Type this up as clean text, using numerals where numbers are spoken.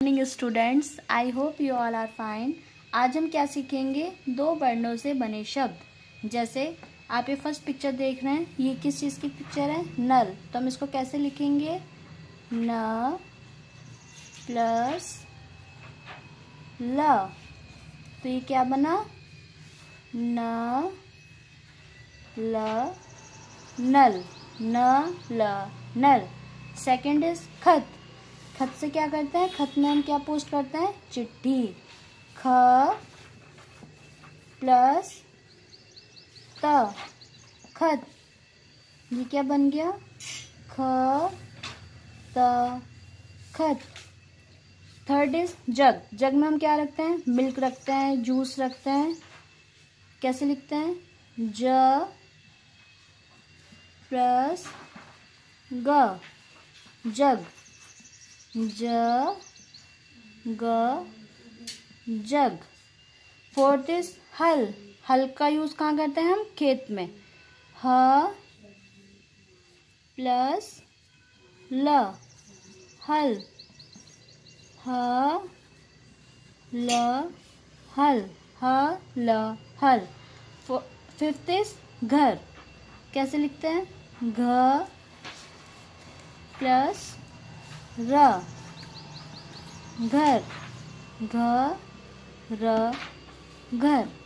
Morning students, I hope you all are fine. आज हम क्या सीखेंगे? दो वर्णों से बने शब्द। जैसे आप ये फर्स्ट पिक्चर देख रहे हैं, ये किस चीज़ की पिक्चर है? नल। तो हम इसको कैसे लिखेंगे? न प्लस ल। तो ये क्या बना? न ल नल। न ल नल। सेकेंड इज खत। खत से क्या करते हैं? खत में हम क्या पोस्ट करते हैं? चिट्ठी। ख प्लस त खत। ये क्या बन गया? ख त खत। Third is jug. जग में हम क्या रखते हैं? मिल्क रखते हैं, जूस रखते हैं। कैसे लिखते हैं? ज प्लस ग जग। ज ग जग। फोर्थ इज हल। हल का यूज कहाँ करते हैं हम? खेत में। ह प्लस ल हल। ह ल हल। ह ल हल। फिफ्थ इज घर। कैसे लिखते हैं? घ प्लस र घर। घ र घर।